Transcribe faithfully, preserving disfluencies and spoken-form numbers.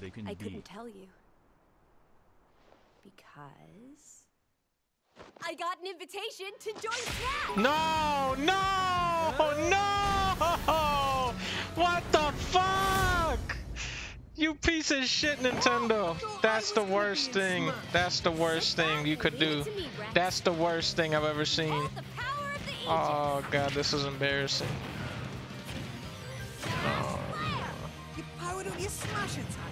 they can I be. couldn't tell you. Because I got an invitation to join Snap! No, no, no! What the fuck? You piece of shit, Nintendo. That's the worst thing. That's the worst thing you could do. That's the worst thing I've ever seen. Oh god, this is embarrassing. Oh. You power, don't you smash it?